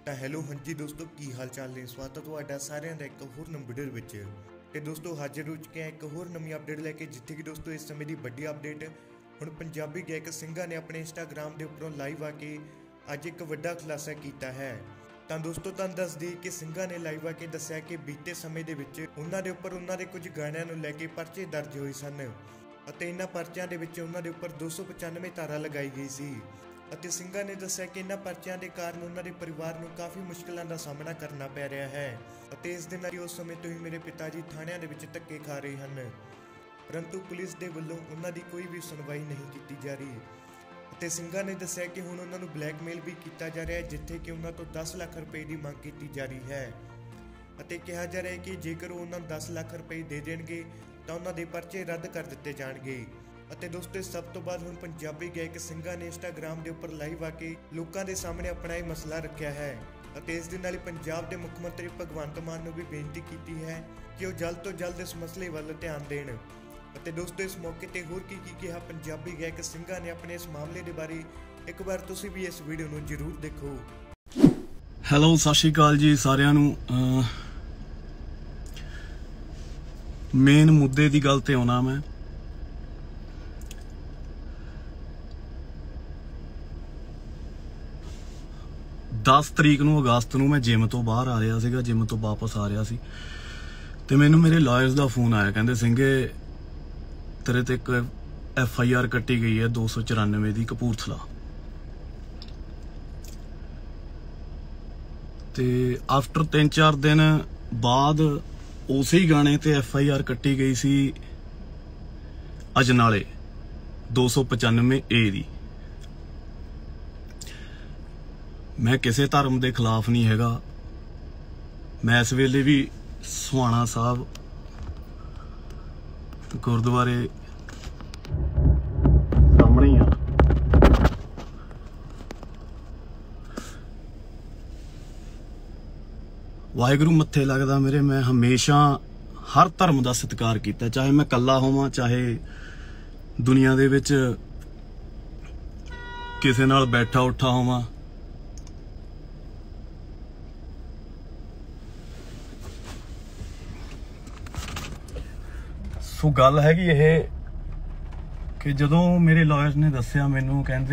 ਤਾਂ ਹੈਲੋ ਹਾਂਜੀ ਦੋਸਤੋ, ਕੀ ਹਾਲ ਚਾਲ ਨੇ। ਸਵਾਗਤ ਹੈ ਤੁਹਾਡਾ ਸਾਰਿਆਂ ਦਾ ਇੱਕ ਹੋਰ ਨਵੀਂ ਵੀਡੀਓ ਵਿੱਚ। ਤੇ ਦੋਸਤੋ ਹਾਜ਼ਰ ਹੋ ਚੁੱਕੇ ਹਾਂ ਇੱਕ ਹੋਰ ਨਵੀਂ ਅਪਡੇਟ ਲੈ ਕੇ, ਜਿੱਥੇ ਕਿ ਦੋਸਤੋ ਇਸ ਸਮੇਂ ਦੀ ਵੱਡੀ ਅਪਡੇਟ ਹੁਣ ਪੰਜਾਬੀ ਗਾਇਕ ਸਿੰਘਾਂ ਨੇ ਆਪਣੇ ਇੰਸਟਾਗ੍ਰਾਮ ਦੇ ਉੱਪਰੋਂ ਲਾਈਵ ਆ ਕੇ ਅੱਜ ਇੱਕ ਵੱਡਾ ਖੁਲਾਸਾ ਕੀਤਾ ਹੈ। ਤਾਂ ਦੋਸਤੋ ਤੁਹਾਨੂੰ ਦੱਸ ਦਈਏ ਕਿ ਸਿੰਘਾਂ ਨੇ ਲਾਈਵ ਆ ਕੇ ਦੱਸਿਆ ਕਿ ਬੀਤੇ ਸਮੇਂ ਦੇ ਵਿੱਚ ਉਹਨਾਂ ਦੇ ਉੱਪਰ ਉਹਨਾਂ ਦੇ ਕੁਝ ਗਾਣਿਆਂ ਨੂੰ ਲੈ ਕੇ ਪਰਚੇ ਦਰਜ ਹੋਏ ਸਨ ਅਤੇ ਇਹਨਾਂ ਪਰਚਿਆਂ ਦੇ ਵਿੱਚ ਉਹਨਾਂ ਦੇ ਉੱਪਰ 295 ਧਾਰਾ ਲਗਾਈ ਗਈ ਸੀ। ਅਤੇ ਸਿੰਘਾਂ ਨੇ ਦੱਸਿਆ ਕਿ ਇਹਨਾਂ ਪਰਚਿਆਂ ਦੇ ਕਾਰਨ ਉਹਨਾਂ ਦੇ ਪਰਿਵਾਰ ਨੂੰ ਕਾਫੀ ਮੁਸ਼ਕਲਾਂ ਦਾ ਸਾਹਮਣਾ ਕਰਨਾ ਪੈ ਰਿਹਾ ਹੈ ਅਤੇ ਇਸ ਦੇ ਨਾਲ ਉਸ ਸਮੇਂ ਤੋਂ ਹੀ ਮੇਰੇ ਪਿਤਾ ਜੀ ਥਾਣਿਆਂ ਦੇ ਵਿੱਚ ਧੱਕੇ ਖਾ ਰਹੇ ਹਨ, ਪਰੰਤੂ ਪੁਲਿਸ ਦੇ ਵੱਲੋਂ ਉਹਨਾਂ ਦੀ ਕੋਈ ਵੀ ਸੁਣਵਾਈ ਨਹੀਂ ਕੀਤੀ ਜਾ ਰਹੀ। ਅਤੇ ਸਿੰਘਾਂ ਨੇ ਦੱਸਿਆ ਕਿ ਹੁਣ ਉਹਨਾਂ ਨੂੰ ਬਲੈਕਮੇਲ ਵੀ ਕੀਤਾ ਜਾ ਰਿਹਾ ਹੈ, ਜਿੱਥੇ ਕਿ ਉਹਨਾਂ ਤੋਂ 10 ਲੱਖ ਰੁਪਏ ਦੀ ਮੰਗ ਕੀਤੀ ਜਾ ਰਹੀ ਹੈ ਅਤੇ ਕਿਹਾ ਜਾ ਰਿਹਾ ਹੈ ਕਿ ਜੇਕਰ ਉਹ ਉਹਨਾਂ ਨੂੰ 10 ਲੱਖ ਰੁਪਏ ਦੇ ਦੇਣਗੇ ਤਾਂ ਉਹਨਾਂ ਦੇ ਪਰਚੇ ਰੱਦ ਕਰ ਦਿੱਤੇ ਜਾਣਗੇ। ਅਤੇ ਦੋਸਤੋ ਸਭ ਤੋਂ ਬਾਅਦ ਹੁਣ ਪੰਜਾਬੀ ਗਾਇਕ ਸਿੰਘਾਂ ਨੇ ਇੰਸਟਾਗ੍ਰਾਮ ਦੇ ਉੱਪਰ ਲਾਈਵ ਆ ਕੇ ਲੋਕਾਂ ਦੇ ਸਾਹਮਣੇ ਆਪਣਾ ਇਹ ਮਸਲਾ ਰੱਖਿਆ ਹੈ ਅਤੇ ਇਸ ਦੇ ਨਾਲ ਹੀ ਪੰਜਾਬ ਦੇ ਮੁੱਖ ਮੰਤਰੀ ਭਗਵੰਤ ਮਾਨ ਨੂੰ ਵੀ ਬੇਨਤੀ ਕੀਤੀ ਹੈ ਕਿ ਉਹ ਜਲਦ ਤੋਂ ਜਲਦ ਇਸ ਮਸਲੇ ਵੱਲ ਧਿਆਨ ਦੇਣ। ਅਤੇ ਦੋਸਤੋ ਇਸ ਮੌਕੇ ਤੇ ਹੋਰ ਕੀ ਕਿਹਾ ਪੰਜਾਬੀ ਗਾਇਕ ਸਿੰਘਾਂ ਨੇ ਆਪਣੇ ਇਸ ਮਾਮਲੇ ਦੇ ਬਾਰੇ, ਇੱਕ ਵਾਰ ਤੁਸੀਂ ਵੀ ਇਸ ਵੀਡੀਓ ਨੂੰ ਜ਼ਰੂਰ ਦੇਖੋ। ਹੈਲੋ, ਸਤਿ ਸ਼੍ਰੀ ਅਕਾਲ ਜੀ ਸਾਰਿਆਂ ਨੂੰ। ਮੇਨ ਮੁੱਦੇ ਦੀ ਗੱਲ ਤੇ ਆਉਣਾ ਮੈਂ। दस तरीक ਨੂੰ ਅਗਸਤ ਨੂੰ ਮੈਂ ਜਿਮ ਤੋਂ ਬਾਹਰ ਆ ਰਿਹਾ ਸੀਗਾ, ਜਿਮ ਤੋਂ ਵਾਪਸ ਆ ਰਿਹਾ ਸੀ ਤੇ ਮੈਨੂੰ ਮੇਰੇ ਲਾਇਰਸ ਦਾ ਫੋਨ ਆਇਆ, ਕਹਿੰਦੇ ਸਿੰਘੇ ਤੇਰੇ ਤੇ ਇੱਕ FIR ਕੱਟੀ ਗਈ ਹੈ 294 ਦੀ ਕਪੂਰਥਲਾ। ਤੇ ਆਫਟਰ 3-4 ਦਿਨ ਬਾਅਦ ਉਸੇ ਹੀ ਗਾਣੇ ਤੇ FIR ਕੱਟੀ ਗਈ ਸੀ ਅਜਨਾਲੇ 295A ਦੀ। मैं किसी धर्म के खिलाफ नहीं हैगा। मैं इस वेले भी सुहाना साहब गुरुद्वारे सामने ही हाँ। वाहिगुरू मत्थे लगदा मेरे। मैं हमेशा हर धर्म का सत्कार किया, चाहे मैं कला होवां, चाहे दुनिया दे विच किसे नाल बैठा उठा होवां। सो गल हैगी यह कि जदों मेरे लॉयर्स ने दस्सिया मैनू, कहंदे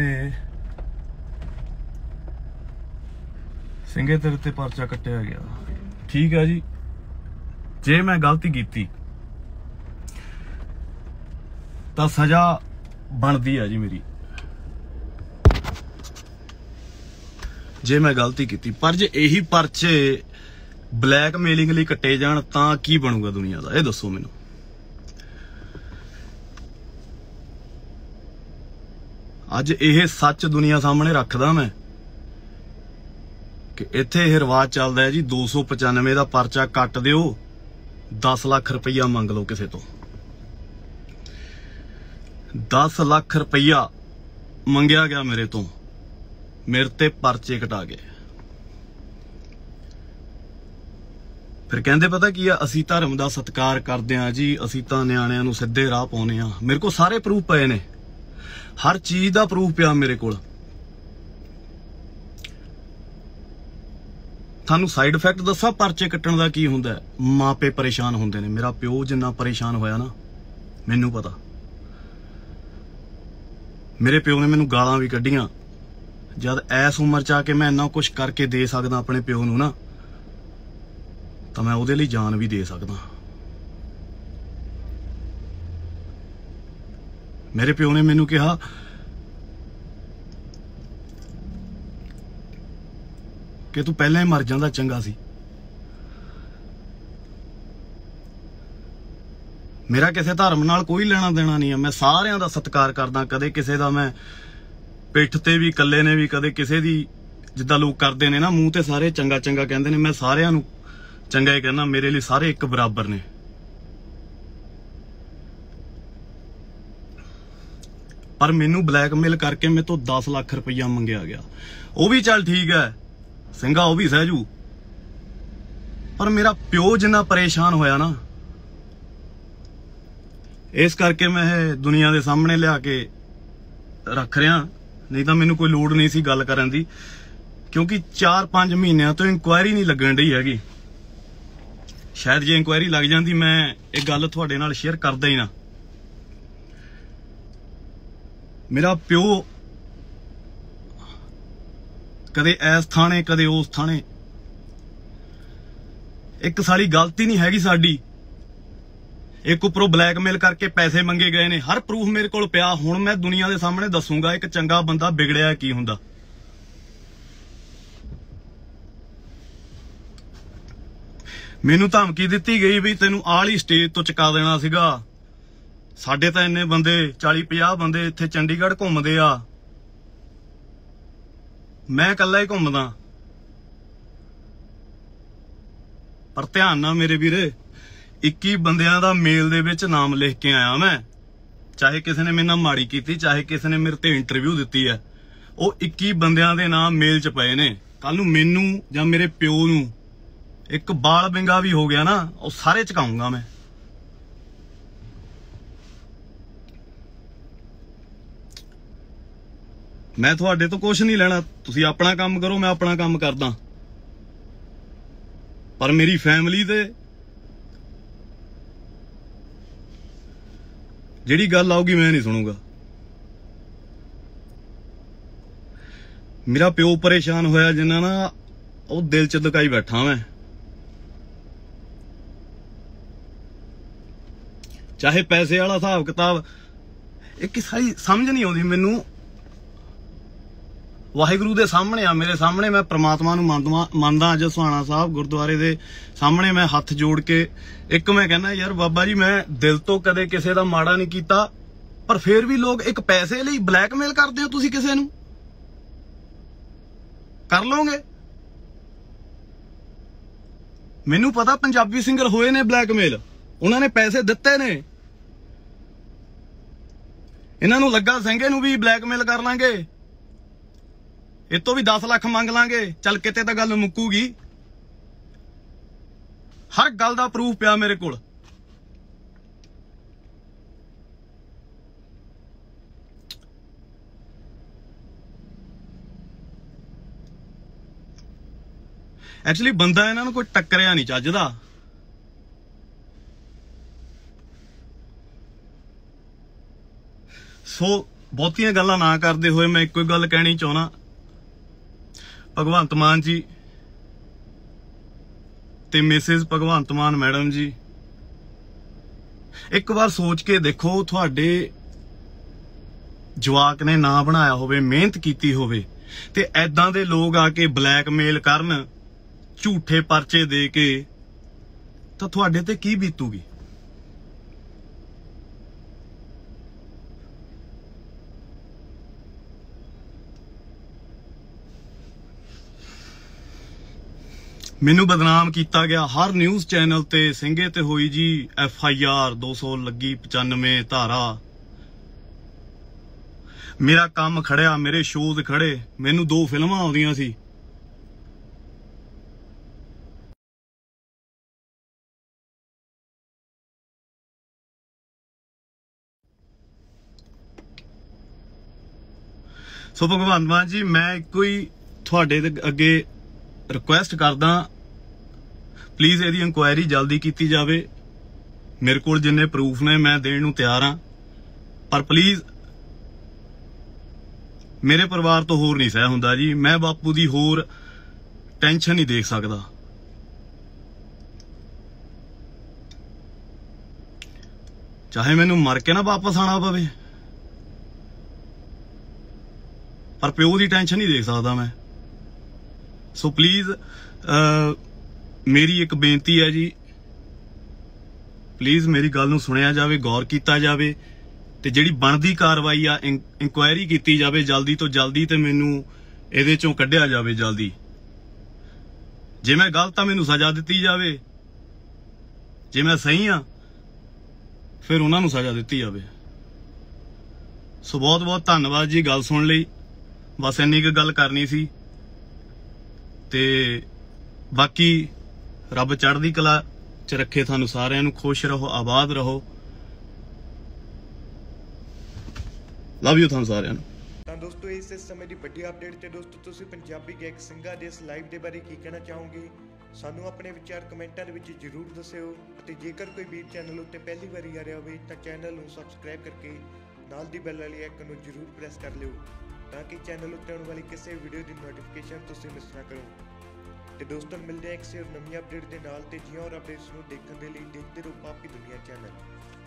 ਸਿੰਘੇ तेरे ते परचा कट्टिया गया। ठीक है जी, जे मैं गलती की तो सजा बनती है जी मेरी, जे मैं गलती की। पर जे यही परचे ब्लैकमेलिंग लई कट्टे जाण तां की बनूगा दुनिया का, ये दसो मैनू। ਅੱਜ ਇਹ ਸੱਚ ਦੁਨੀਆ ਸਾਹਮਣੇ ਰੱਖਦਾ ਮੈਂ ਕਿ ਇੱਥੇ ਇਹ ਰਿਵਾਜ ਚੱਲਦਾ ਹੈ ਜੀ 295 ਦਾ ਪਰਚਾ ਕੱਟ ਦਿਓ, 10 ਲੱਖ ਰੁਪਈਆ ਮੰਗ ਲਓ ਕਿਸੇ ਤੋਂ। 10 ਲੱਖ ਰੁਪਈਆ ਮੰਗਿਆ ਗਿਆ ਮੇਰੇ ਤੋਂ, ਮੇਰੇ ਤੇ ਪਰਚੇ ਕਟਾ ਗਏ। ਫਿਰ ਕਹਿੰਦੇ ਪਤਾ ਕੀ ਆ, ਅਸੀਂ ਧਰਮ ਦਾ ਸਤਿਕਾਰ ਕਰਦੇ ਆ ਜੀ, ਅਸੀਂ ਤਾਂ ਨਿਆਣਿਆਂ ਨੂੰ ਸਿੱਧੇ ਰਾਹ ਪਾਉਨੇ ਆ। ਮੇਰੇ ਕੋਲ ਸਾਰੇ ਪ੍ਰੂਫ ਪਏ ਨੇ, हर चीज का प्रूफ पिया मेरे को। थानू साइड इफेक्ट दसा परचे कट्टण दा की हुंदा है? मापे परेशान हुंदे ने। मेरा प्यो जिन्ना परेशान होया ना, मैनू पता। मेरे प्यो ने मैनू गालां भी कड्डियां। जद ऐस उम्र च आके मैं इन्ना कुछ करके दे सकदा अपने प्यो नू ना, तां मैं उहदे लई जान भी दे सकदा। मेरे प्यो ने मैनू कहा कि तू पहले ही मर जांदा चंगा सी। मेरा किसी धर्म नाल कोई लेना देना नहीं है। मैं सारियां दा सत्कार करदा, कदे किसी दा मैं पिठ ते भी, कल्ले ने भी, कदे किसी दी जिद्दां लोग करदे ने ना मूंह ते सारे चंगा चंगा कहंदे ने, मैं सारियां नू चंगा ही कहना। मेरे लिए सारे एक बराबर ने। पर मैनू ब्लैकमेल करके मेरे तो 10 लाख रुपया मंगया गया। वह भी चल ठीक है, ਸਿੰਘਾ ਉਹ भी सहजू, पर मेरा प्यो जिन्ना परेशान होया ना, इस करके मैं दुनिया के सामने लिया के रख रहा। नहीं तो मैनू कोई लोड़ नहीं सी गल करन दी क्योंकि 4-5 महीनों तो इंक्वायरी नहीं लगन रही हैगी। शायद जे इंक्वायरी लग जाती मैं एक गल तुहाडे नाल शेयर करदा ही ना। मेरा प्यो कदे इस थाने कदे उस थाने, एक साली गलती नहीं हैगी साडी। एक उपरों ब्लैकमेल करके पैसे मंगे गए ने, हर प्रूफ मेरे कोल पिया। हुण मैं दुनिया दे सामने दसूंगा एक चंगा बंदा बिगड़िया की हुंदा। मैनू धमकी दित्ती गई भी तैनू आली स्टेज तो चुका देना सीगा। साडे तां इन्ने बंदे 40-50 बंदे इत्थे चंडीगढ़ घुमदे आ, मैं कल्ला ही घुमदा। पर ध्यान ना मेरे वीरे, 21 बंदियां दा मेल दे विच नाम लिख के आया मैं। चाहे किसी ने मेरे नाल माड़ी कीती, चाहे किसी ने मेरे ते इंटरव्यू दित्ती है, वो 21 बंदियां दे नाम मेल च पए ने। कल नू मैनू जां मेरे प्यो नू एक बाल बिंगा भी हो गया ना, वो सारे चकाऊंगा मैं। मैं तुहाडे तो कुछ नहीं लेना, तुसी अपना काम करो, मैं अपना काम करदा। पर मेरी फैमिली ते जिहड़ी गल आऊगी मैं नहीं सुनूंगा। मेरा प्यो परेशान होया जिन्ना ना, वो दिल च लुकाई बैठा मैं। चाहे पैसे वाला हिसाब किताब, एक सारी समझ नहीं आउंदी मैनू। वाहिगुरू दे सामने आ, मेरे सामने, मैं परमात्मा नू मनदा। अज सुहाना साहब गुरुद्वारे दे सामने मैं हथ जोड़ के एक मैं कहना, यार बाबा जी मैं दिल तो कदे किसे दा माड़ा नहीं कीता, पर फिर भी लोग एक पैसे लई ब्लैकमेल करदे हो। तुसीं किसे नू कर लोगे? मैनू पता पंजाबी सिंगर होए ने ब्लैकमेल, उन्होंने पैसे दिते ने। इन्हां नू लगा सिंगे नू भी ब्लैकमेल कर लांगे, इस तो भी 10 लाख मंग लांगे, चल किते तां गल मुक्कूगी। हर गल दा प्रूफ पिया मेरे कोल। एक्चुअली बंदा इन्हां नू कोई टक्करिया नहीं चजदा। सो बहुतियां गल्लां ना करदे होए मैं इक्को गल कहनी चाहुंदा, भगवंत मान जी ते मिसेस भगवंत मान मैडम जी, एक बार सोच के देखो, तुहाडे जवाक ने ना बनाया होवे, मेहनत कीती होवे, ते ऐदां दे लोग आके ब्लैकमेल करन, झूठे परचे दे के, तां तुहाडे ते की बीतूगी? मैनू बदनाम किया गया हर न्यूज़ चैनल ते। सिंघे ते होई जी FIR 200 लगी, 95 धारा। मेरा काम खड़िया, मेरे शोज खड़े। मैनू 2 फिल्मां आउंदियां सी। सो भगवंत मान जी, मैं इक्को ही तुहाडे अगे रिक्वेस्ट करदा, प्लीज़ इहदी इंक्वायरी जल्दी की जाए। मेरे कोल जिन्ने प्रूफ ने मैं देण नूं तैयार हाँ, पर प्लीज़ मेरे परिवार तो होर नहीं सह हुंदा जी। मैं बापू दी होर टेंशन नहीं देख सकदा। चाहे मैनू मर के ना वापस आना पवे, पर प्यो की टेंशन नहीं देख सकता मैं। सो प्लीज मेरी एक बेनती है जी, प्लीज मेरी गल नूं सुनिया जाए, गौर किया जाए, ते जिहड़ी बनदी कार्रवाई आ इंक्वायरी की जाए जल्दी तो जल्दी, ते मैनू इहदे चों कढिया जाए जल्दी। जे मैं गलत आ मैनू सजा दी जाए, जे मैं सही हाँ फिर उन्हां नूं सजा दी जाए। सो बहुत बहुत धन्नवाद जी गल सुन लई। बस इन्नी क गल करनी सी, ते बाकी रब चढ़दी कला च रखे थानू सारिਆਂ ਨੂੰ। खुश रहो, आबाद रहो। लव यू थानू सारिਆਂ ਨੂੰ। ਤਾਂ ਦੋਸਤੋ ਇਸ ਸਮੇਂ ਦੀ ਵੱਡੀ ਅਪਡੇਟ ਤੇ ਦੋਸਤੋ ਤੁਸੀਂ ਪੰਜਾਬੀ ਗਾਇਕ ਸਿੰਘਾਂ ਦੇ ਇਸ ਲਾਈਵ ਦੇ ਬਾਰੇ ਕੀ ਕਹਿਣਾ ਚਾਹੋਗੇ? ਸਾਨੂੰ ਆਪਣੇ ਵਿਚਾਰ ਕਮੈਂਟਾਂ ਦੇ ਵਿੱਚ ਜ਼ਰੂਰ ਦੱਸਿਓ ਅਤੇ ਜੇਕਰ ਕੋਈ ਵੀਰ ਚੈਨਲ ਉੱਤੇ ਪਹਿਲੀ ਵਾਰੀ ਆ ਰਿਹਾ ਹੋਵੇ ਤਾਂ ਚੈਨਲ ਨੂੰ ਸਬਸਕ੍ਰਾਈਬ ਕਰਕੇ ਨਾਲ ਦੀ ਬੈਲ ਵਾਲੀ ਆਈਕਨ ਨੂੰ ਜ਼ਰੂਰ ਪ੍ਰੈਸ ਕਰ ਲਿਓ ਤਾਂ ਕਿ ਚੈਨਲ ਉੱਤੇ ਆਉਣ ਵਾਲੀ ਕਿਸੇ ਵੀਡੀਓ ਦੀ ਨੋਟੀਫਿਕੇਸ਼ਨ ਤੁਸੀਂ ਮਿਸ ਨਾ ਕਰੋ। ਤੇ ਦੋਸਤੋ ਮਿਲਦੇ ਹਾਂ ਇੱਕ ਹੋਰ ਨਵੀਂ ਅਪਡੇਟ ਦੇ ਨਾਲ ਤੇ ਜਿਉਂ ਹੋਰ ਅਪਡੇਟਸ ਨੂੰ ਦੇਖਣ ਦੇ ਲਈ ਦੇਖਦੇ ਰਹੋ ਪਾਪੀ ਦੁਨੀਆ ਚੈਨਲ।